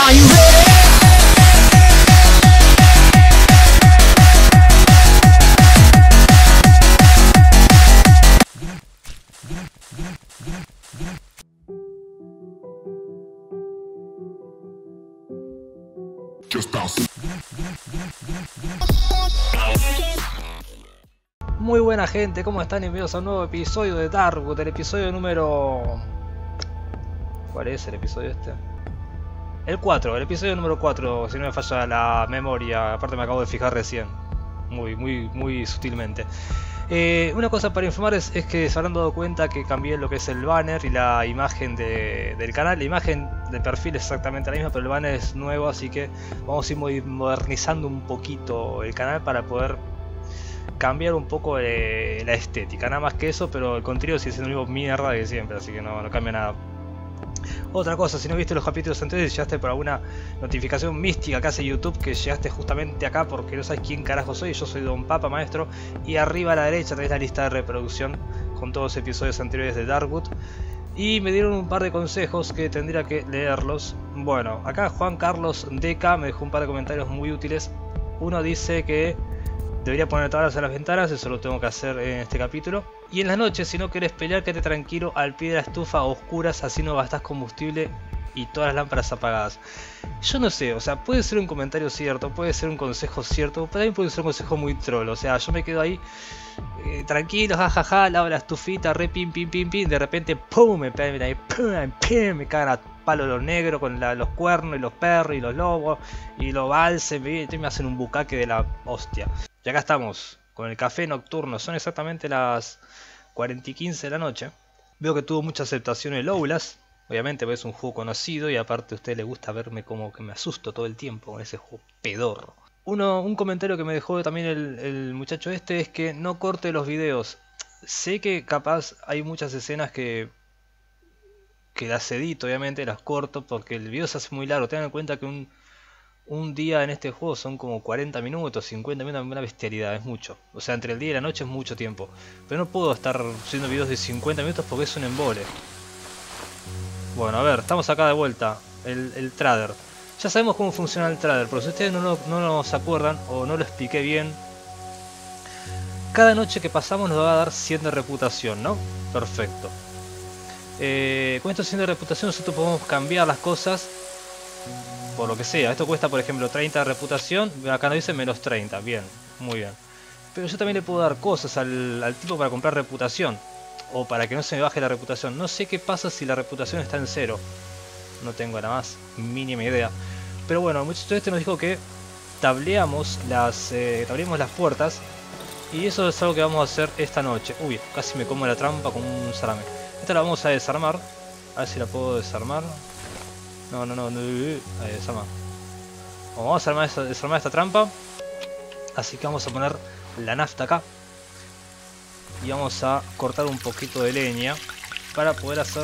Are you ready? Just bounce. Muy buena gente, ¿cómo están? Bienvenidos a un nuevo episodio de Darkwood, el episodio número... ¿Cuál es el episodio este? El 4, el episodio número 4, si no me falla la memoria, aparte me acabo de fijar recién, muy sutilmente. Una cosa para informar es que se habrán dado cuenta que cambié lo que es el banner y la imagen del canal. La imagen del perfil es exactamente la misma, pero el banner es nuevo, así que vamos a ir modernizando un poquito el canal para poder cambiar un poco la estética, nada más que eso, pero el contenido sigue siendo el mismo mierda que siempre, así que no cambia nada. Otra cosa, si no viste los capítulos anteriores y llegaste por alguna notificación mística que hace YouTube, que llegaste justamente acá porque no sabes quién carajo soy, yo soy Don Papa Maestro, y arriba a la derecha tenés la lista de reproducción con todos los episodios anteriores de Darkwood, y me dieron un par de consejos que tendría que leerlos. Bueno, acá Juan Carlos Deca me dejó un par de comentarios muy útiles. Uno dice que debería poner tablas en las ventanas, eso lo tengo que hacer en este capítulo. Y en las noches, si no querés pelear, quédate tranquilo al pie de la estufa a oscuras, así no gastás combustible y todas las lámparas apagadas. Yo no sé, o sea, puede ser un comentario cierto, puede ser un consejo cierto, pero también puede ser un consejo muy troll. O sea, yo me quedo ahí tranquilo, jajaja, lavo la estufita, re pim, de repente pum, me pegan ahí, pum, me cagan a palo los negros con los cuernos y los perros y los lobos y los balses, me hacen un bucaque de la hostia. Y acá estamos con el café nocturno, son exactamente las 40 y 15 de la noche. Veo que tuvo mucha aceptación el Outlast, obviamente porque es un juego conocido y aparte a usted le gusta verme como que me asusto todo el tiempo con ese juego pedorro. Un comentario que me dejó también el muchacho este es que no corte los videos. Sé que capaz hay muchas escenas que las edito, obviamente las corto porque el video se hace muy largo. Tengan en cuenta que un día en este juego son como 40 minutos, 50 minutos, una bestialidad, es mucho. O sea, entre el día y la noche es mucho tiempo. Pero no puedo estar haciendo videos de 50 minutos porque es un embole. Bueno, a ver, estamos acá de vuelta. El Trader. Ya sabemos cómo funciona el Trader, pero si ustedes no nos acuerdan o no lo expliqué bien, cada noche que pasamos nos va a dar 100 de reputación, ¿no? Perfecto. Con estos 100 de reputación nosotros podemos cambiar las cosas por lo que sea. Esto cuesta, por ejemplo, 30 de reputación. Acá nos dice menos 30. Bien, muy bien. Pero yo también le puedo dar cosas al tipo para comprar reputación. O para que no se me baje la reputación. No sé qué pasa si la reputación está en 0. No tengo la más mínima idea. Pero bueno, el muchacho este nos dijo que tableamos las puertas. Y eso es algo que vamos a hacer esta noche. Uy, casi me como la trampa con un salame. Esta la vamos a desarmar. A ver si la puedo desarmar. No, ahí, desarma. Vamos a desarmar esta trampa. Así que vamos a poner la nafta acá. Y vamos a cortar un poquito de leña para poder hacer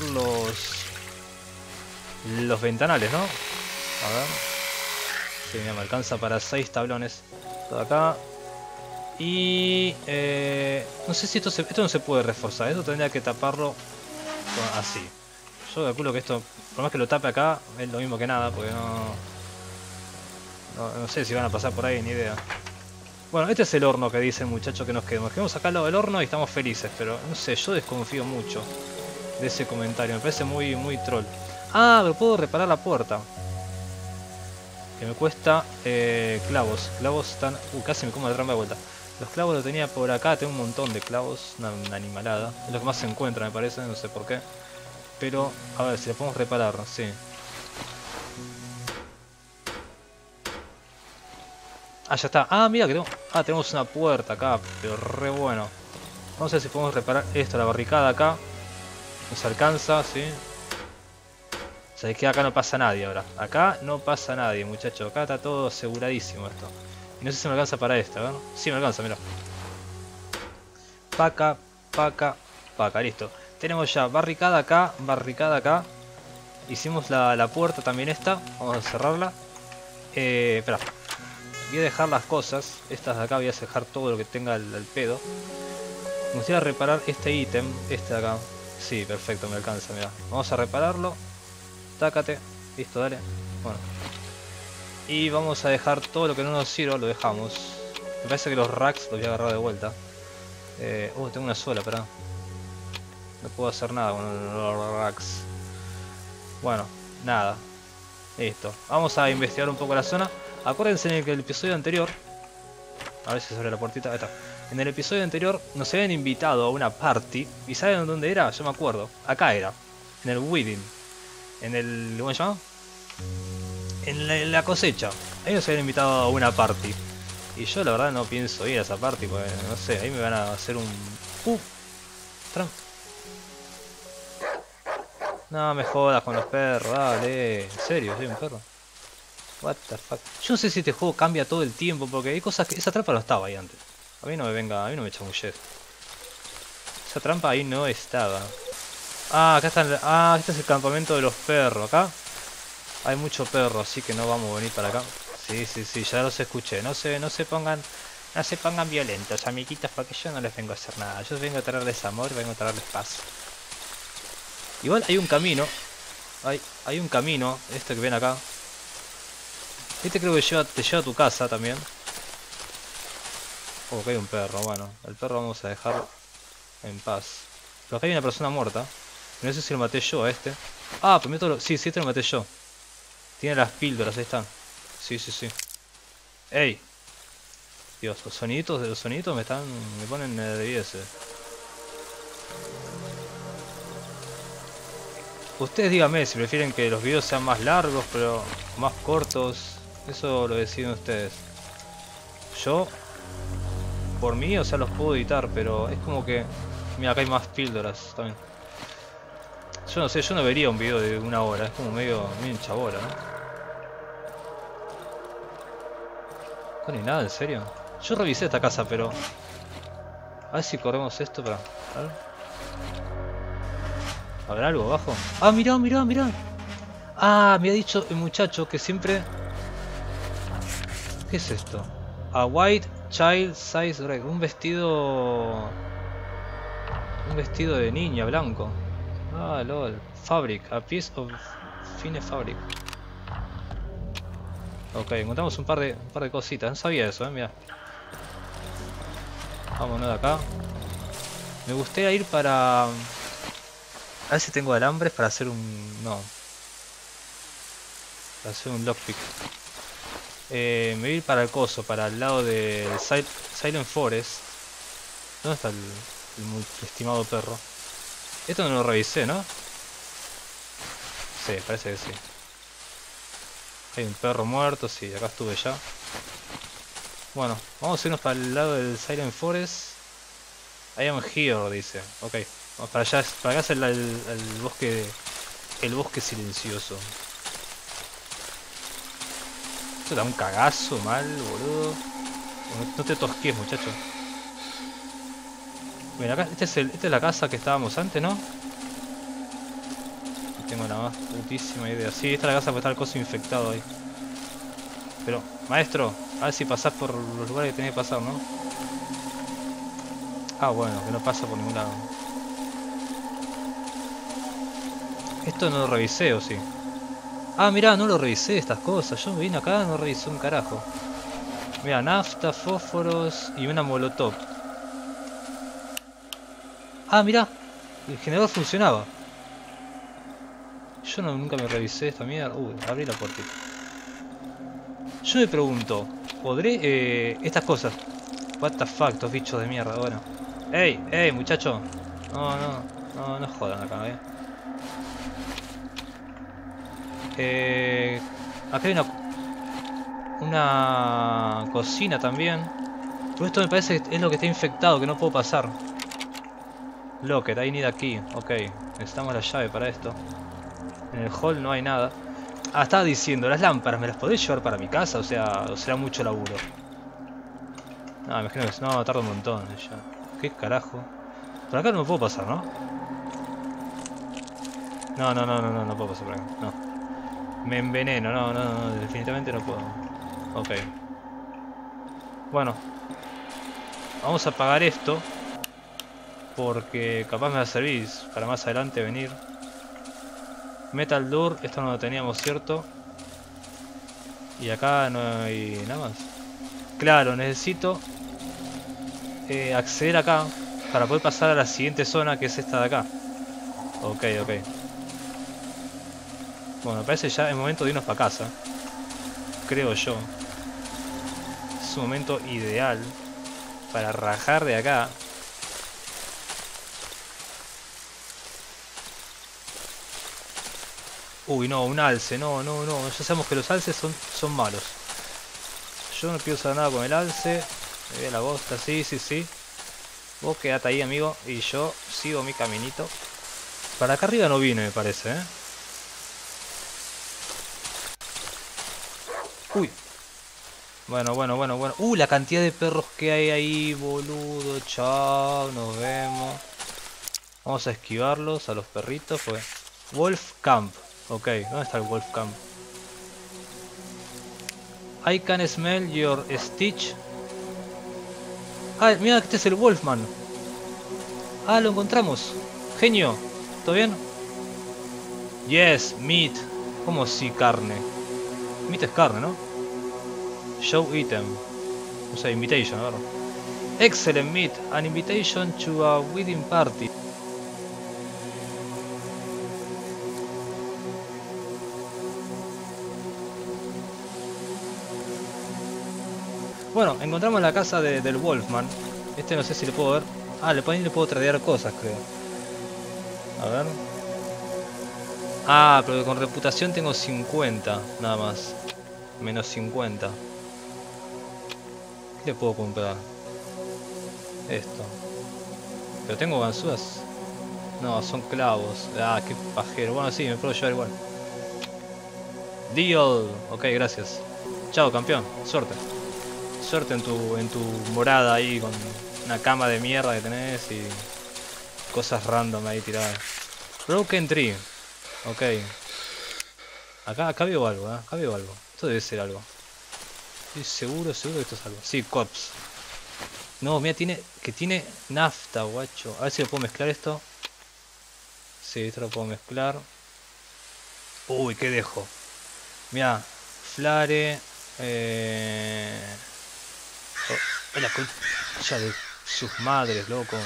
los ventanales, ¿no? A ver. Sí, mira, me alcanza para 6 tablones. Todo acá. Y no sé si esto no se puede reforzar. Esto tendría que taparlo así. Yo calculo que esto, por más que lo tape acá, es lo mismo que nada, porque no sé si van a pasar por ahí, ni idea. Bueno, este es el horno que dice el muchacho que nos quedemos. Nos quedamos acá al lado del horno y estamos felices, pero no sé, yo desconfío mucho de ese comentario. Me parece muy troll. Ah, pero puedo reparar la puerta. Que me cuesta clavos. Clavos están... casi me como la trampa de vuelta. Los clavos los tenía por acá, tengo un montón de clavos, una animalada. Es lo que más se encuentra, me parece, no sé por qué. Pero, a ver, si le podemos reparar, sí. Ah, ya está. Ah, mira que tenemos una puerta acá, pero re bueno. Vamos a ver si podemos reparar esto, la barricada acá. Nos alcanza, sí. O sea, es que acá no pasa nadie ahora. Acá no pasa nadie, muchachos. Acá está todo aseguradísimo esto. Y no sé si me alcanza para esta, ¿ver? Sí, me alcanza, mira. Paca, listo. Tenemos ya barricada acá, Hicimos la puerta también esta. Vamos a cerrarla. Espera. Voy a dejar las cosas. Estas de acá voy a dejar todo lo que tenga el pedo. Me gustaría reparar este ítem. Este de acá. Sí, perfecto, me alcanza, mira. Vamos a repararlo. Tácate. Listo, dale. Bueno. Y vamos a dejar todo lo que no nos sirva, lo dejamos. Me parece que los racks los voy a agarrar de vuelta. Tengo una sola, pará. No puedo hacer nada con los racks. Bueno, nada. Listo. Vamos a investigar un poco la zona. Acuérdense en el episodio anterior. A ver si se abre la puertita. Ahí está. En el episodio anterior nos habían invitado a una party. ¿Y saben dónde era? Yo me acuerdo. Acá era. En el Wedding. En el... ¿Cómo se llama? En la cosecha. Ahí nos habían invitado a una party. Y yo la verdad no pienso ir a esa party. Porque no sé, ahí me van a hacer un... No me jodas con los perros, dale. ¿En serio? ¿Soy un perro? What the fuck. Yo no sé si este juego cambia todo el tiempo. Porque hay cosas que... Esa trampa no estaba ahí antes. A mí no me venga, a mí no me chamulle. Esa trampa ahí no estaba. Ah, acá están. Ah, este es el campamento de los perros. Acá hay mucho perro, así que no vamos a venir para acá. Sí, sí, sí, ya los escuché. No se pongan violentos, amiguitos, porque yo no les vengo a hacer nada. Yo vengo a traerles amor, vengo a traerles paz. Igual hay un camino. Hay un camino, este que ven acá. Este creo que te lleva a tu casa también. Oh, que hay un perro, bueno. El perro vamos a dejarlo en paz. Pero acá hay una persona muerta. No sé si lo maté yo a este. Ah, pues sí, sí, este lo maté yo. Tiene las píldoras, ahí están. Sí, sí, sí. ¡Ey! Dios, los soniditos me ponen nervioso. Ustedes díganme si prefieren que los videos sean más largos, pero más cortos. Eso lo deciden ustedes. Yo, por mí, o sea, los puedo editar, pero es como que... Mira, acá hay más píldoras también. Yo no sé, yo no vería un video de 1 hora, es como medio chabola, ¿no? No, ni nada, en serio. Yo revisé esta casa, pero... A ver si corremos esto para... A ver. ¿Habrá algo abajo? Ah, mirá, mirá, mirá. Ah, me ha dicho el muchacho que siempre... ¿Qué es esto? A white child size dress. Un vestido de niña blanco. Ah, lol. Fabric. A piece of fine fabric. Ok, encontramos un par de cositas. No sabía eso, mira. Vámonos de acá. Me gustaría ir para... A ver si tengo alambres para hacer un... No. Para hacer un lockpick. Me voy a ir para el coso, para el lado del Silent Forest. ¿Dónde está el muy estimado perro? Esto no lo revisé, ¿no? Sí, parece que sí. Hay un perro muerto, sí, acá estuve ya. Bueno, vamos a irnos para el lado del Silent Forest. I am here, dice. Ok, vamos para allá. Para acá es el bosque. El bosque silencioso. Esto da un cagazo mal, boludo. No te tosques, muchacho. Mira, acá, esta es la casa que estábamos antes, ¿no? No tengo la más putísima idea. Sí, esta es la casa porque está el coso infectado ahí. Pero, maestro, a ver si pasás por los lugares que tenés que pasar, ¿no? Ah, bueno, que no pasa por ningún lado. Esto no lo revisé, ¿o sí? Ah, mirá, no lo revisé estas cosas. Yo vine acá, no revisé un carajo. Mira, nafta, fósforos y una molotov. Ah, mirá, el generador funcionaba. Yo nunca me revisé esta mierda. Abrí la puertita. Yo me pregunto, ¿podré estas cosas? What the fuck, estos bichos de mierda, bueno. Ey, ey, muchacho. No jodan acá, acá hay una cocina también. Pero esto me parece que es lo que está infectado, que no puedo pasar. Locket, I need a key. Ok, necesitamos la llave para esto. En el hall no hay nada. Ah, estaba diciendo, las lámparas, ¿me las podés llevar para mi casa? O sea, ¿o será mucho laburo? No, imagino que no, tarda un montón ya. ¿Qué carajo? Por acá no me puedo pasar, ¿no? No puedo pasar por acá, no. Me enveneno, no, definitivamente no puedo. Ok. Bueno. Vamos a apagar esto. Porque capaz me va a servir para más adelante venir. Metal Door, esto no lo teníamos, ¿cierto? Y acá no hay nada más. Claro, necesito acceder acá para poder pasar a la siguiente zona, que es esta de acá. Ok, ok. Bueno, me parece ya es momento de irnos para casa. Creo yo. Es un momento ideal para rajar de acá. Uy, no, un alce. No, no, no. Ya sabemos que los alces son malos. Yo no quiero usar nada con el alce. Me voy a la bosta. Sí, sí, sí. Vos quedate ahí, amigo. Y yo sigo mi caminito. Para acá arriba no vine, me parece, ¿eh? Uy. Bueno, bueno, bueno, bueno. La cantidad de perros que hay ahí, boludo. Chao, nos vemos. Vamos a esquivarlos a los perritos, pues. Wolf Camp. Ok, ¿dónde está el Wolf Camp? I can smell your Stitch. Ah, mira, este es el Wolfman. Ah, lo encontramos. Genio. ¿Todo bien? Yes, meat. ¿Cómo si carne? Meat es carne, ¿no? Show item. O sea, invitation, a ver. Excellent meat. An invitation to a wedding party. Bueno, encontramos la casa del Wolfman. Este no sé si le puedo ver. Ah, le puedo tradear cosas, creo. A ver. Ah, pero con reputación tengo 50, nada más. Menos 50. ¿Qué le puedo comprar? Esto. Pero tengo ganzúas. No, son clavos. Ah, qué pajero. Bueno, sí, me puedo llevar igual. Deal. Ok, gracias. Chao, campeón. Suerte. Suerte en tu morada ahí con una cama de mierda que tenés y cosas random ahí tiradas. Broken Tree. Ok. Acá veo algo, ¿eh? Acá veo algo. Esto debe ser algo. Estoy seguro que esto es algo. Sí, corpse. No, mira, tiene nafta, guacho. A ver si lo puedo mezclar esto. Sí, esto lo puedo mezclar. Uy, ¿qué dejo? Mira, flare. Oh, la concha de sus madres, loco.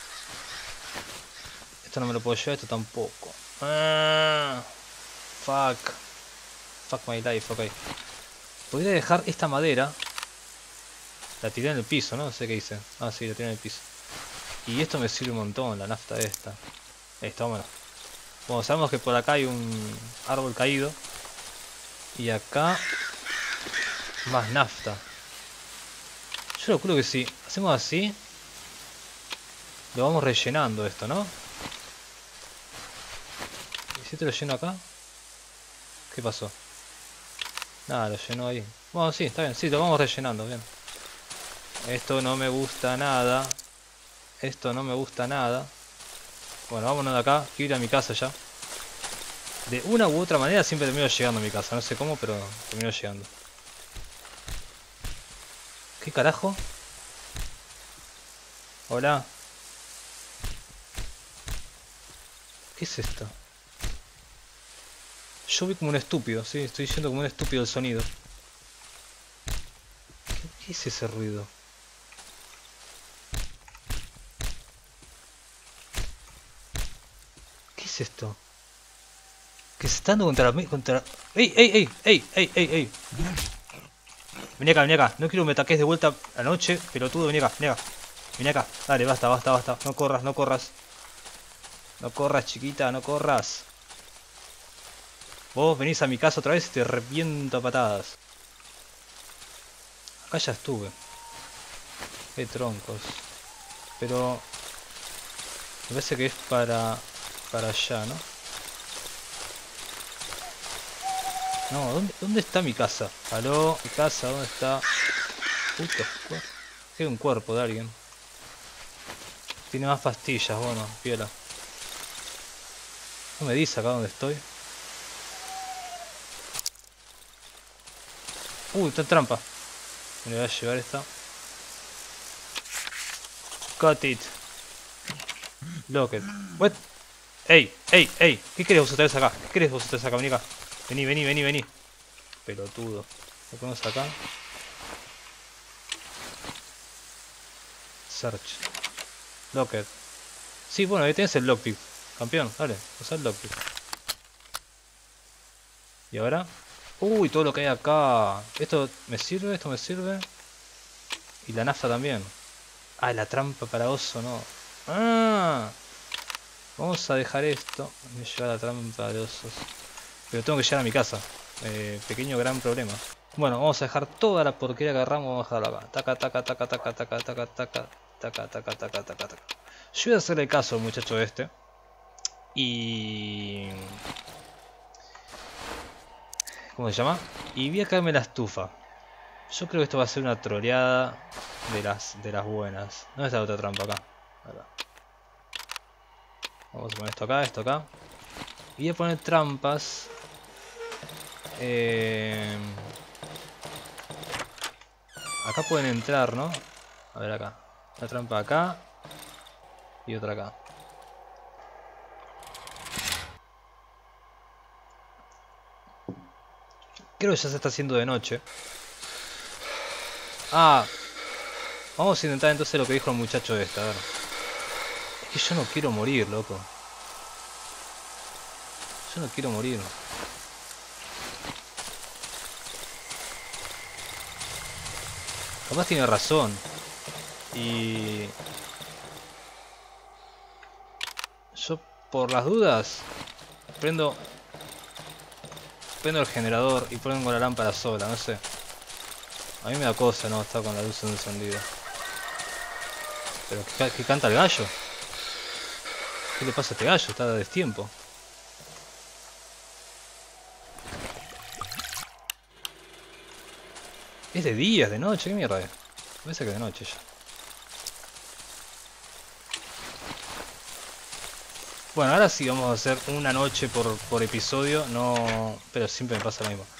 Esto no me lo puedo llevar, esto tampoco. Ah, fuck. Fuck my life, ok. Podría dejar esta madera. La tiré en el piso, ¿no? No sé qué hice. Ah, sí, la tiré en el piso. Y esto me sirve un montón, la nafta esta. Esta, bueno. Bueno, sabemos que por acá hay un árbol caído. Y acá más nafta. Yo creo que si hacemos así, lo vamos rellenando esto, ¿no? ¿Y si te lo lleno acá? ¿Qué pasó? Nada, lo llenó ahí. Bueno, sí, está bien, sí, lo vamos rellenando, bien. Esto no me gusta nada. Esto no me gusta nada. Bueno, vámonos de acá, quiero ir a mi casa ya. De una u otra manera siempre termino llegando a mi casa, no sé cómo, pero termino llegando. ¿Qué carajo? Hola. ¿Qué es esto? Yo vi como un estúpido, sí, estoy yendo como un estúpido el sonido. ¿Qué es ese ruido? ¿Qué es esto? Que se está dando contra... ¡Ey, ey, ey! ¡Ey, ey, ey, ey! Vení acá, vení acá. No quiero que me ataques de vuelta a la noche, pelotudo, vení acá, vení acá. Vení acá. Dale, basta, basta, basta. No corras, no corras. No corras, chiquita, no corras. Vos venís a mi casa otra vez y te reviento a patadas. Acá ya estuve. Qué troncos. Pero... me parece que es para allá, ¿no? No, ¿dónde está mi casa? Aló, mi casa, ¿dónde está? Puto, hay un cuerpo de alguien. Tiene más pastillas, bueno, piola. No me dice acá dónde estoy. Está en trampa. Me voy a llevar esta. Cut it. Lock it. What? Ey, ey, ey. ¿Qué querés vos otra vez acá? ¿Qué querés vos otra vez acá? Vení acá. Vení, vení, vení, vení. Pelotudo. Lo ponemos acá. Search. Locker. Sí, bueno, ahí tenés el lockpick. Campeón, dale, usa el lockpick. Y ahora. Uy, todo lo que hay acá. Esto me sirve, esto me sirve. Y la nafta también. Ah, la trampa para oso, no. Ah. Vamos a dejar esto. Me lleva la trampa de osos. Pero tengo que llegar a mi casa. Pequeño gran problema. Bueno, vamos a dejar toda la porquería que agarramos. Vamos a dejarla acá. Taca, taca, taca, taca, taca, taca, taca. Taca, taca, taca, taca, taca. Yo voy a hacerle caso al muchacho este. Y... ¿cómo se llama? Y voy a caerme la estufa. Yo creo que esto va a ser una troleada de las buenas. ¿Dónde está la otra trampa? Acá. Vamos a poner esto acá, esto acá. Y voy a poner trampas. Acá pueden entrar, ¿no? A ver acá. Una trampa acá. Y otra acá. Creo que ya se está haciendo de noche. Ah. Vamos a intentar entonces lo que dijo el muchacho este, a ver. Es que yo no quiero morir, loco. Yo no quiero morir. Capaz tiene razón. Y... yo por las dudas prendo el generador y pongo la lámpara sola, no sé. A mí me da cosa, no, está con la luz encendida. Pero ¿qué canta el gallo? ¿Qué le pasa a este gallo? Está de destiempo. Es de día, es de noche, ¿qué mierda es? Parece que es de noche ya. Bueno, ahora sí vamos a hacer una noche por episodio, no... pero siempre me pasa lo mismo.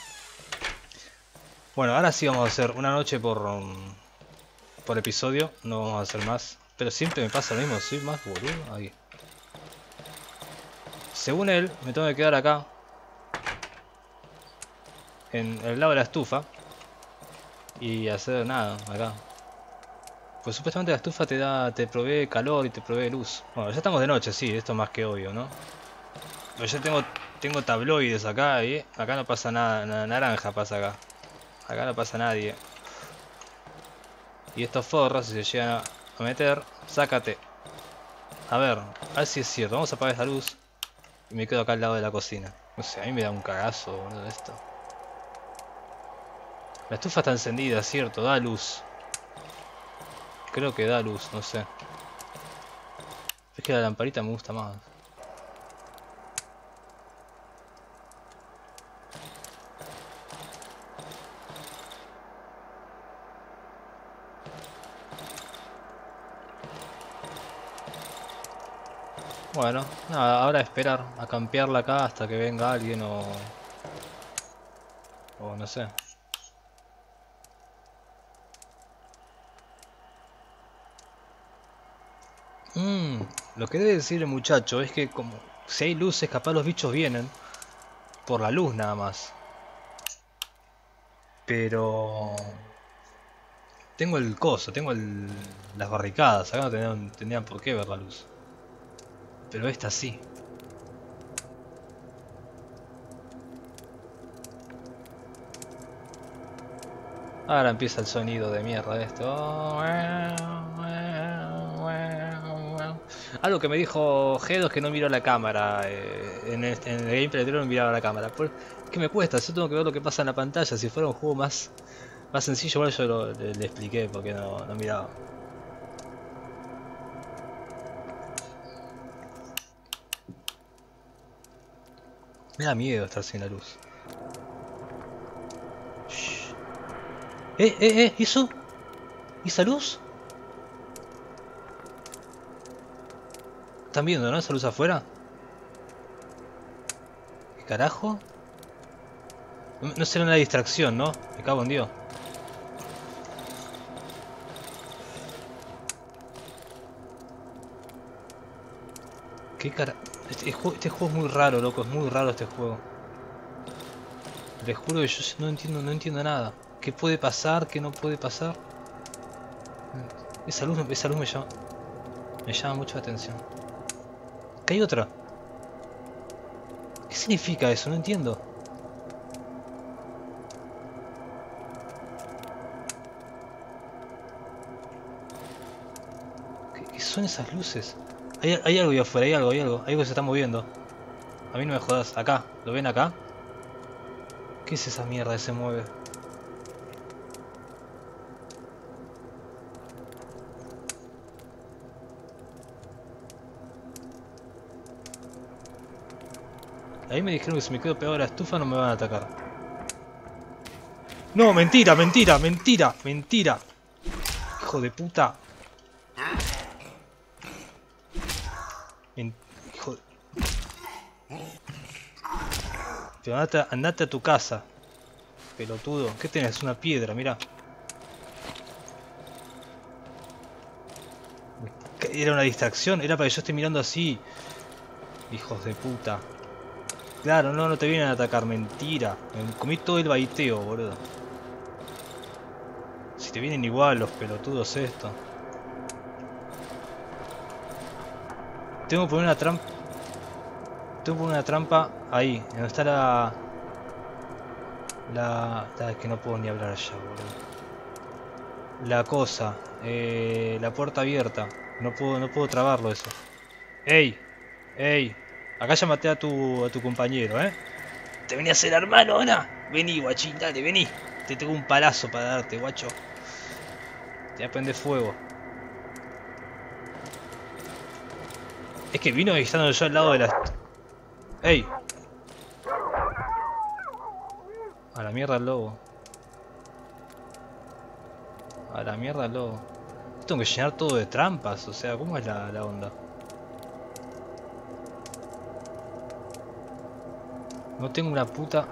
Bueno, ahora sí vamos a hacer una noche por episodio, no vamos a hacer más. Pero siempre me pasa lo mismo, soy más boludo. Ahí. Según él, me tengo que quedar acá. En el lado de la estufa. Y hacer nada, acá. Pues supuestamente la estufa te provee calor y te provee luz. Bueno, ya estamos de noche, sí, esto es más que obvio, ¿no? Pero yo tengo tabloides acá y acá no pasa nada, naranja pasa acá. Acá no pasa nadie. Y estos forros, si se llegan a meter, sácate. A ver si es cierto. Vamos a apagar esta luz. Y me quedo acá al lado de la cocina. No sé, a mí me da un cagazo, boludo, esto. La estufa está encendida, cierto, da luz. Creo que da luz, no sé. Es que la lamparita me gusta más. Bueno, nada, ahora esperar a campearla acá hasta que venga alguien o no sé. Lo que debe decir el muchacho es que como si hay luces, capaz los bichos vienen por la luz nada más. Pero tengo el coso, las barricadas, acá no tendrían por qué ver la luz. Pero esta sí. Ahora empieza el sonido de mierda de esto. Algo que me dijo Gedo es que no miro la cámara. En el gameplay anterior no miraba la cámara. ¿Qué me cuesta? Yo tengo que ver lo que pasa en la pantalla. Si fuera un juego más sencillo, bueno, yo le expliqué porque no miraba. Me da miedo estar sin la luz. Shh. ¿Eso? ¿Y esa luz? ¿Están viendo, no? Esa luz afuera. ¿Qué carajo? No será una distracción, ¿no? Me cago en Dios. ¿Qué cara? Este juego es muy raro, loco. Es muy raro este juego. Les juro que yo no entiendo nada. ¿Qué puede pasar? ¿Qué no puede pasar? Esa luz me llama mucho la atención. ¿Qué hay otra? ¿Qué significa eso? No entiendo. ¿Qué son esas luces? Hay algo ahí afuera, hay algo que se está moviendo. A mí no me jodas. Acá, ¿lo ven acá? ¿Qué es esa mierda que se mueve? Ahí me dijeron que si me quedo pegado a la estufa no me van a atacar. No, mentira, mentira, mentira, mentira. Hijo de puta. Hijo de... Pero andate a tu casa. Pelotudo. ¿Qué tenés? Una piedra, mira. Era una distracción, era para que yo esté mirando así. Hijos de puta. Claro, no te vienen a atacar, mentira. Me comí todo el baiteo, boludo. Si te vienen igual los pelotudos esto. Tengo que poner una trampa. Tengo que poner una trampa ahí, donde está es que no puedo ni hablar allá, boludo. La cosa. La puerta abierta. No puedo trabarlo eso. ¡Ey! ¡Ey! Acá ya maté a tu compañero, ¿eh? ¿Te venía a hacer hermano, Ana? Vení, guachín, dale, vení. Te tengo un palazo para darte, guacho. Te voy a prender fuego. Es que vino y estando yo al lado de las... ¡Ey! A la mierda el lobo. A la mierda el lobo. Tengo que llenar todo de trampas, o sea, ¿cómo es la onda? No tengo una puta...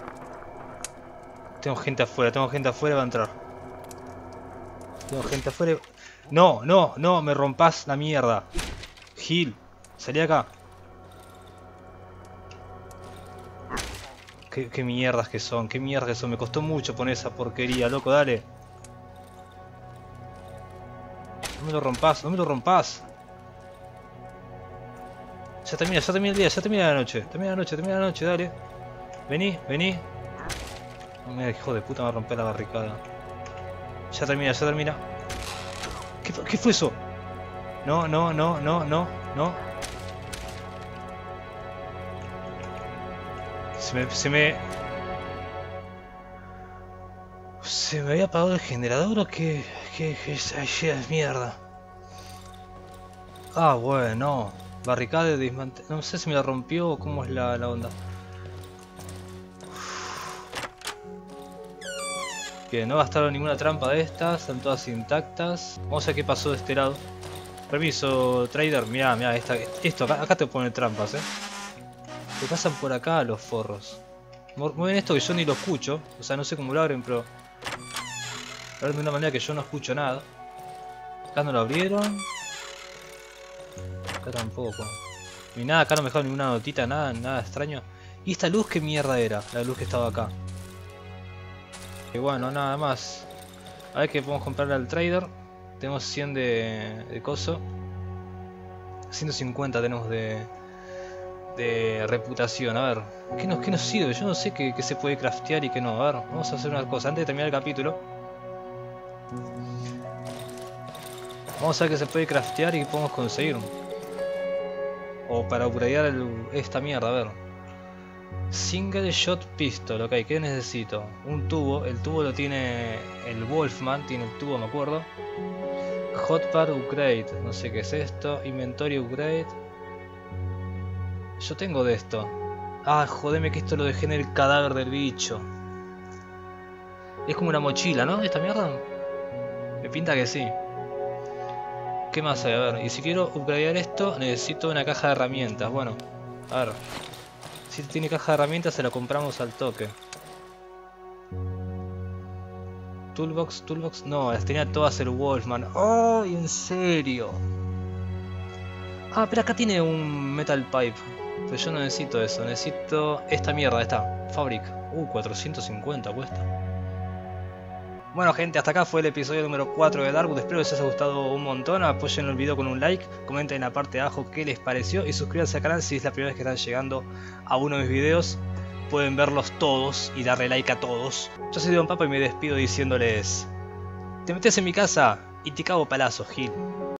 Tengo gente afuera, va a entrar. Tengo gente afuera... No, me rompás la mierda. Gil, salí acá. ¿Qué mierdas que son? ¿Qué mierdas que son? Me costó mucho poner esa porquería, loco, dale. No me lo rompas. Ya termina el día, ya termina la noche. Termina la noche, dale. Vení. No me hijo de puta, me va a romper la barricada. Ya termina. ¿Qué fue eso? No. ¿Se me había apagado el generador o qué? ¿Qué es mierda? Ah, bueno. Barricada de desmantel... No sé si me la rompió o cómo es la onda. Bien, no gastaron ninguna trampa de estas, están todas intactas. Vamos a ver qué pasó de este lado. Permiso, trader, mirá, acá te ponen trampas, Te pasan por acá los forros. Mueven esto que yo ni lo escucho, o sea, no sé cómo lo abren, pero... Lo abren de una manera que yo no escucho nada. Acá no lo abrieron. Acá tampoco. Ni nada, acá no me dejaron ninguna notita, nada extraño. ¿Y esta luz qué mierda era? La luz que estaba acá. Y bueno, nada más. A ver qué podemos comprarle al trader. Tenemos 100 de coso. 150 tenemos de reputación. A ver, ¿qué nos sirve? Yo no sé qué se puede craftear y qué no. A ver, vamos a hacer una cosa. Antes de terminar el capítulo, vamos a ver qué se puede craftear y qué podemos conseguir. O para upgradear esta mierda, a ver. Single Shot Pistol, ok, ¿qué necesito? Un tubo, el tubo lo tiene el Wolfman, tiene el tubo, me acuerdo. Hotbar Upgrade, no sé qué es esto. Inventory Upgrade. Yo tengo de esto. Ah, jodeme que esto lo dejé en el cadáver del bicho. Es como una mochila, ¿no? ¿Esta mierda? Me pinta que sí. ¿Qué más hay? A ver, y si quiero upgradear esto, necesito una caja de herramientas. Bueno, a ver. Si tiene caja de herramientas, se la compramos al toque. Toolbox, no, las tenía todas el Wolfman. ¡Ay, en serio! Ah, pero acá tiene un Metal Pipe. Pero yo no necesito eso, necesito esta mierda, esta Fabric. 450 cuesta. Bueno gente, hasta acá fue el episodio número 4 de Darkwood, espero que les haya gustado un montón, apoyen el video con un like, comenten en la parte de abajo qué les pareció y suscríbanse al canal si es la primera vez que están llegando a uno de mis videos, pueden verlos todos y darle like a todos. Yo soy Don Papa y me despido diciéndoles: te metes en mi casa y te cago palazos, Gil.